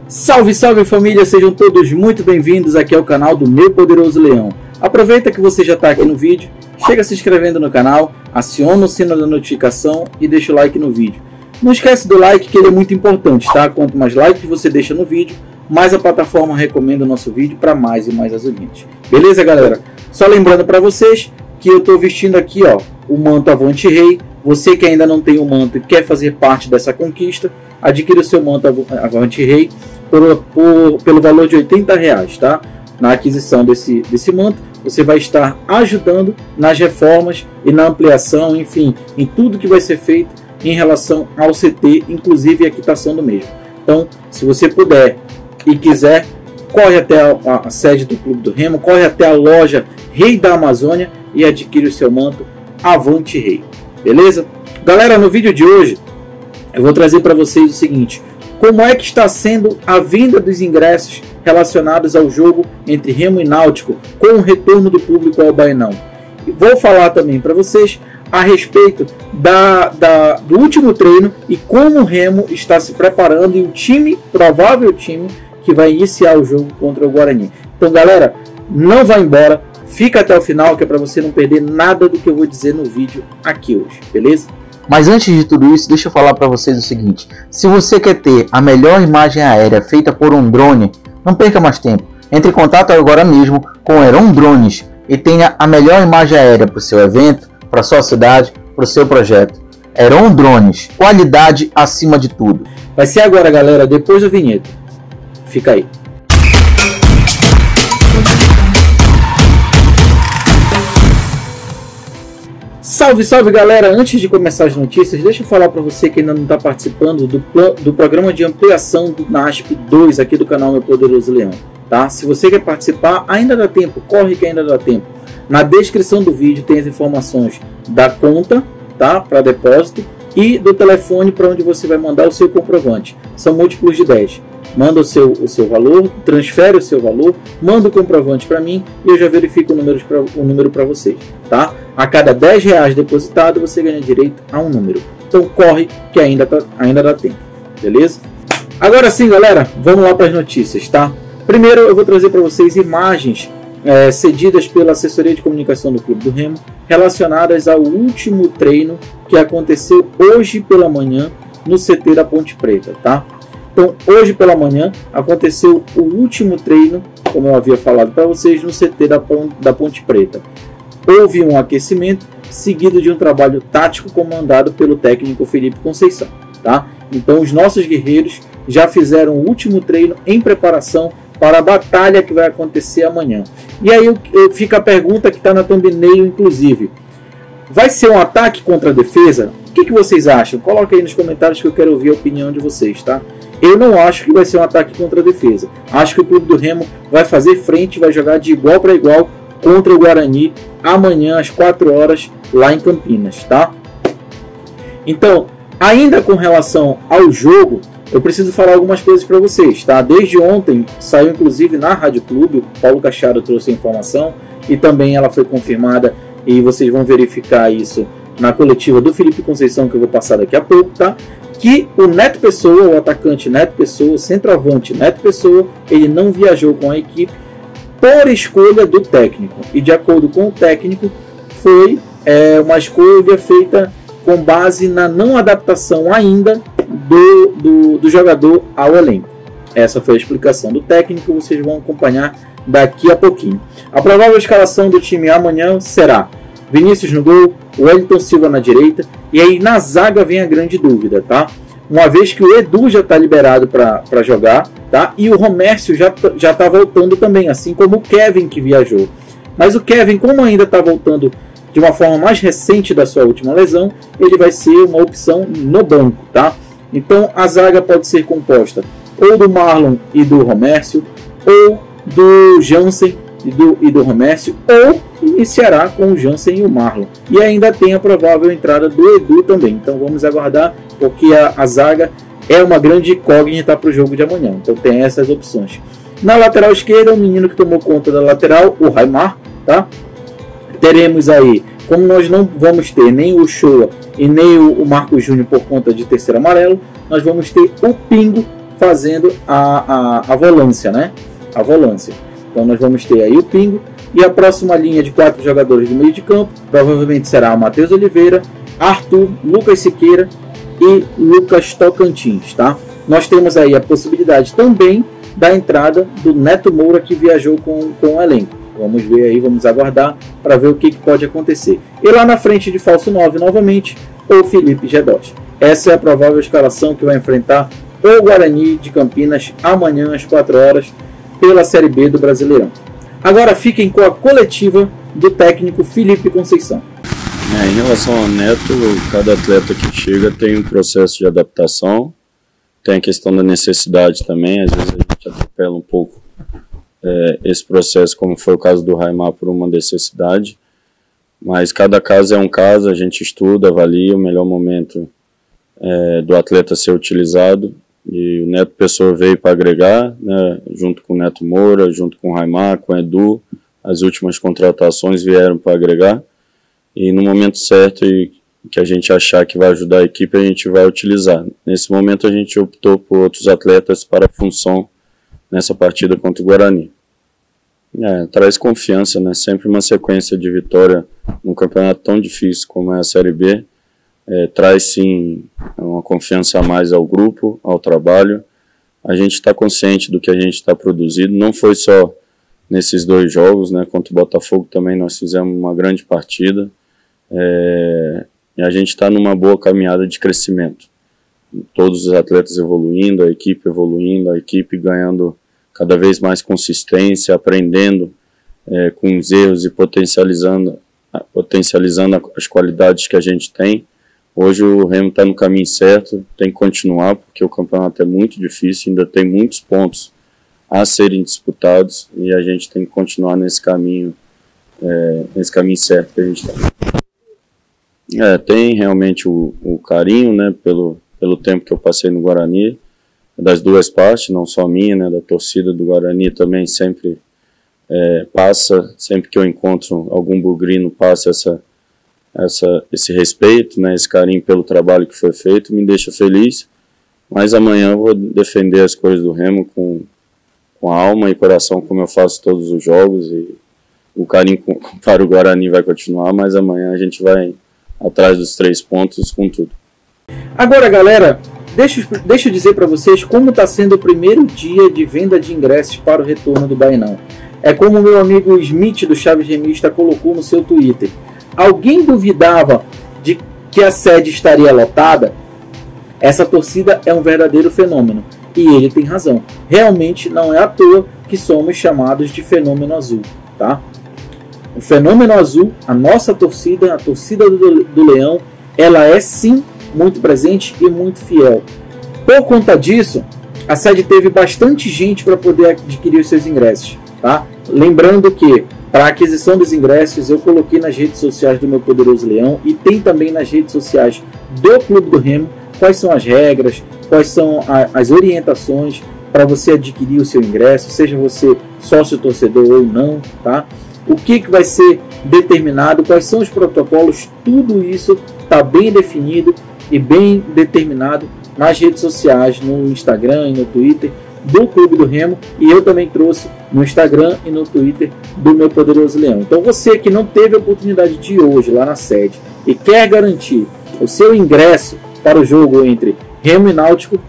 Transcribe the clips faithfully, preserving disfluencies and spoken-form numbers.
Salve, salve família, sejam todos muito bem-vindos aqui ao canal do Meu Poderoso Leão. Aproveita que você já está aqui no vídeo, chega se inscrevendo no canal, aciona o sino da notificação e deixa o like no vídeo. Não esquece do like, que ele é muito importante, tá? Quanto mais likes você deixa no vídeo, mais a plataforma recomenda o nosso vídeo para mais e mais azulinhos. Beleza, galera? Só lembrando para vocês que eu estou vestindo aqui, ó, o manto Avante Rei. Você que ainda não tem o manto e quer fazer parte dessa conquista, adquira o seu manto Avante Rei por, por, pelo valor de oitenta reais, tá? Na aquisição desse, desse manto, você vai estar ajudando nas reformas e na ampliação, enfim, em tudo que vai ser feito em relação ao C T, inclusive a quitação do mesmo. Então, se você puder e quiser, corre até a, a, a sede do Clube do Remo, corre até a loja Rei da Amazônia e adquire o seu manto Avante Rei. Beleza? Galera, no vídeo de hoje eu vou trazer para vocês o seguinte: como é que está sendo a venda dos ingressos relacionados ao jogo entre Remo e Náutico com o retorno do público ao Baenão. E vou falar também para vocês a respeito da, da, do último treino e como o Remo está se preparando e o time, provável time, que vai iniciar o jogo contra o Guarani. Então, galera, não vá embora, fica até o final, que é para você não perder nada do que eu vou dizer no vídeo aqui hoje, beleza? Mas antes de tudo isso, deixa eu falar para vocês o seguinte: se você quer ter a melhor imagem aérea feita por um drone, não perca mais tempo. Entre em contato agora mesmo com o Heron Drones e tenha a melhor imagem aérea para o seu evento, para a sua cidade, para o seu projeto. Heron Drones, qualidade acima de tudo. Vai ser agora, galera, depois da vinheta. Fica aí. Salve, salve, galera! Antes de começar as notícias, deixa eu falar para você que ainda não está participando do, do programa de ampliação do NASP dois aqui do canal Meu Poderoso Leão, tá? Se você quer participar, ainda dá tempo, corre que ainda dá tempo. Na descrição do vídeo tem as informações da conta, tá? Para depósito e do telefone para onde você vai mandar o seu comprovante. São múltiplos de dez. Manda o seu, o seu valor, transfere o seu valor, manda o comprovante para mim e eu já verifico o número para o número para vocês, tá? A cada dez reais depositado você ganha direito a um número. Então corre que ainda, tá, ainda dá tempo, beleza? Agora sim, galera, vamos lá para as notícias, tá? Primeiro eu vou trazer para vocês imagens é, cedidas pela assessoria de comunicação do Clube do Remo relacionadas ao último treino que aconteceu hoje pela manhã no C T da Ponte Preta, tá? Então, hoje pela manhã aconteceu o último treino, como eu havia falado para vocês, no C T da Ponte, da Ponte Preta. Houve um aquecimento seguido de um trabalho tático comandado pelo técnico Felipe Conceição, tá? Então, os nossos guerreiros já fizeram o último treino em preparação para a batalha que vai acontecer amanhã. E aí eu, eu, fica a pergunta que está na thumbnail, inclusive: vai ser um ataque contra a defesa? O que, que vocês acham? Coloca aí nos comentários que eu quero ouvir a opinião de vocês, tá? Eu não acho que vai ser um ataque contra a defesa. Acho que o Clube do Remo vai fazer frente, vai jogar de igual para igual contra o Guarani amanhã às quatro horas lá em Campinas, tá? Então, ainda com relação ao jogo, eu preciso falar algumas coisas para vocês, tá? Desde ontem saiu inclusive na Rádio Clube, o Paulo Cacharo trouxe a informação e também ela foi confirmada e vocês vão verificar isso na coletiva do Felipe Conceição que eu vou passar daqui a pouco, tá? Que o Neto Pessoa, o atacante Neto Pessoa, centroavante Neto Pessoa, ele não viajou com a equipe por escolha do técnico. E de acordo com o técnico, foi é, uma escolha feita com base na não adaptação ainda do, do, do jogador ao elenco. Essa foi a explicação do técnico, vocês vão acompanhar daqui a pouquinho. A provável escalação do time amanhã será Vinícius no gol, o Wellington Silva na direita, e aí na zaga vem a grande dúvida, tá? Uma vez que o Edu já está liberado para jogar, tá? E o Romércio já, já tá voltando também, assim como o Kevin que viajou. Mas o Kevin, como ainda está voltando de uma forma mais recente da sua última lesão, ele vai ser uma opção no banco, tá? Então a zaga pode ser composta ou do Marlon e do Romércio, ou do Jansen e do, e do Romércio, ou iniciará com o Jansen e o Marlon. E ainda tem a provável entrada do Edu também. Então vamos aguardar, porque a, a zaga é uma grande incógnita para o jogo de amanhã. Então tem essas opções. Na lateral esquerda, o menino que tomou conta da lateral, o Raimar, tá? Teremos aí, como nós não vamos ter nem o Shoa e nem o, o Marco Júnior por conta de terceiro amarelo, nós vamos ter o Pingo fazendo a, a, a volância, né? A volância. Então nós vamos ter aí o Pingo e a próxima linha de quatro jogadores do meio de campo provavelmente será o Matheus Oliveira, Arthur, Lucas Siqueira e Lucas Tocantins, tá? Nós temos aí a possibilidade também da entrada do Neto Moura, que viajou com, com o elenco. Vamos ver aí, vamos aguardar para ver o que, que pode acontecer. E lá na frente de falso nove novamente, o Felipe Gedós. Essa é a provável escalação que vai enfrentar o Guarani de Campinas amanhã às quatro horas pela Série B do Brasileirão. Agora fiquem com a coletiva do técnico Felipe Conceição. É, em relação ao Neto, cada atleta que chega tem um processo de adaptação, tem a questão da necessidade também, às vezes a gente atropela um pouco é, esse processo, como foi o caso do Raimar, por uma necessidade, mas cada caso é um caso, a gente estuda, avalia o melhor momento é, do atleta ser utilizado, e o Neto Pessoa veio para agregar, né, junto com o Neto Moura, junto com o Raimar, com o Edu, as últimas contratações vieram para agregar, e no momento certo e que a gente achar que vai ajudar a equipe, a gente vai utilizar. Nesse momento a gente optou por outros atletas para a função nessa partida contra o Guarani. É, traz confiança, né? Sempre uma sequência de vitória num campeonato tão difícil como é a Série B, é, traz sim uma confiança a mais ao grupo, ao trabalho. A gente está consciente do que a gente está produzindo, não foi só nesses dois jogos, né? Contra o Botafogo também nós fizemos uma grande partida, é, e a gente está numa boa caminhada de crescimento. Todos os atletas evoluindo, a equipe evoluindo, a equipe ganhando cada vez mais consistência, aprendendo é, com os erros e potencializando, potencializando as qualidades que a gente tem. Hoje o Remo está no caminho certo, tem que continuar, porque o campeonato é muito difícil, ainda tem muitos pontos a serem disputados, e a gente tem que continuar nesse caminho, é, nesse caminho certo que a gente está. É, tem realmente o, o carinho, né, pelo, pelo tempo que eu passei no Guarani, das duas partes, não só a minha, né, da torcida do Guarani também sempre é, passa, sempre que eu encontro algum bugrino, passa essa, essa, esse respeito, né, esse carinho pelo trabalho que foi feito, me deixa feliz, mas amanhã eu vou defender as coisas do Remo com, com alma e coração, como eu faço todos os jogos, e o carinho com, para o Guarani vai continuar, mas amanhã a gente vai atrás dos três pontos com tudo. Agora, galera, deixa, deixa eu dizer para vocês como está sendo o primeiro dia de venda de ingressos para o retorno do Bainão. É como o meu amigo Smith do Chaves Remista colocou no seu Twitter. Alguém duvidava de que a sede estaria lotada? Essa torcida é um verdadeiro fenômeno. E ele tem razão. Realmente não é à toa que somos chamados de fenômeno azul, tá? O fenômeno azul, a nossa torcida, a torcida do, do Leão, ela é sim muito presente e muito fiel. Por conta disso, a sede teve bastante gente para poder adquirir os seus ingressos, tá? Lembrando que para a aquisição dos ingressos eu coloquei nas redes sociais do Meu Poderoso Leão e tem também nas redes sociais do Clube do Remo quais são as regras, quais são a, as orientações para você adquirir o seu ingresso, seja você sócio torcedor ou não, tá? O que, que vai ser determinado, quais são os protocolos, tudo isso está bem definido e bem determinado nas redes sociais, no Instagram e no Twitter do Clube do Remo, e eu também trouxe no Instagram e no Twitter do Meu Poderoso Leão. Então você que não teve a oportunidade de ir hoje lá na sede e quer garantir o seu ingresso para o jogo entre Remo e Náutico,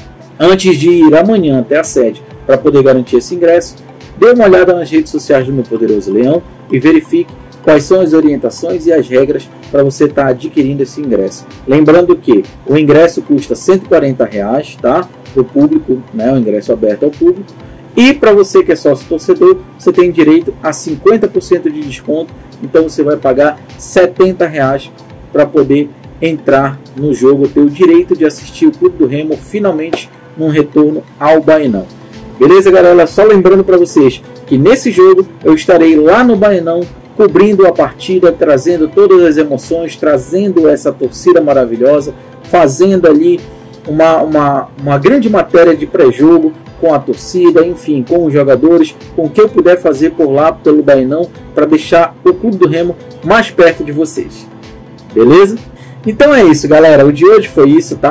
antes de ir amanhã até a sede para poder garantir esse ingresso, dê uma olhada nas redes sociais do Meu Poderoso Leão e verifique quais são as orientações e as regras para você estar tá adquirindo esse ingresso. Lembrando que o ingresso custa cento e quarenta reais, tá? Para o público, né? O ingresso aberto ao público. E para você que é sócio torcedor, você tem direito a cinquenta por cento de desconto. Então você vai pagar setenta reais para poder entrar no jogo, ter o direito de assistir o Clube do Remo finalmente num retorno ao Bainão. Beleza, galera? Só lembrando para vocês que nesse jogo eu estarei lá no Bainão cobrindo a partida, trazendo todas as emoções, trazendo essa torcida maravilhosa, fazendo ali uma, uma, uma grande matéria de pré-jogo com a torcida, enfim, com os jogadores, com o que eu puder fazer por lá, pelo Bainão, para deixar o Clube do Remo mais perto de vocês. Beleza? Então é isso, galera. O de hoje foi isso, tá?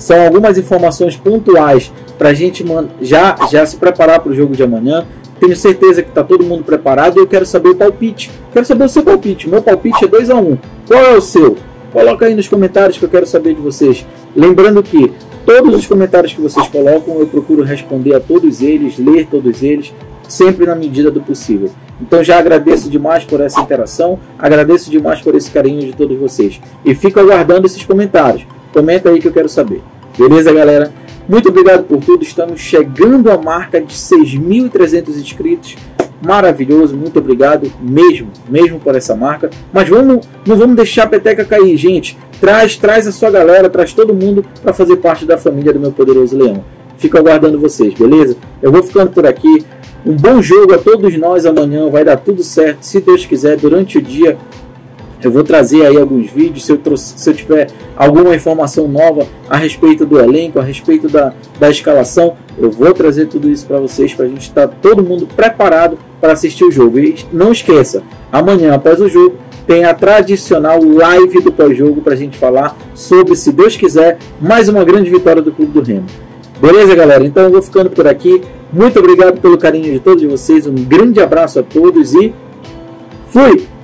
São algumas informações pontuais para a gente já, já se preparar para o jogo de amanhã. Tenho certeza que está todo mundo preparado e eu quero saber o palpite. Quero saber o seu palpite. Meu palpite é dois a um. Qual é o seu? Coloca aí nos comentários que eu quero saber de vocês. Lembrando que todos os comentários que vocês colocam, eu procuro responder a todos eles, ler todos eles, sempre na medida do possível. Então já agradeço demais por essa interação, agradeço demais por esse carinho de todos vocês. E fico aguardando esses comentários. Comenta aí que eu quero saber. Beleza, galera? Muito obrigado por tudo. Estamos chegando à marca de seis mil e trezentos inscritos. Maravilhoso, muito obrigado mesmo, mesmo por essa marca. Mas vamos, não vamos deixar a peteca cair, gente. Traz, traz a sua galera, traz todo mundo para fazer parte da família do Meu Poderoso Leão. Fico aguardando vocês, beleza? Eu vou ficando por aqui. Um bom jogo a todos nós amanhã, vai dar tudo certo, se Deus quiser. Durante o dia eu vou trazer aí alguns vídeos, se eu, trouxe, se eu tiver alguma informação nova a respeito do elenco, a respeito da, da escalação, eu vou trazer tudo isso para vocês, para a gente estar todo mundo preparado para assistir o jogo. E não esqueça, amanhã após o jogo tem a tradicional live do pós-jogo para a gente falar sobre, se Deus quiser, mais uma grande vitória do Clube do Remo. Beleza, galera? Então eu vou ficando por aqui. Muito obrigado pelo carinho de todos vocês, um grande abraço a todos e fui!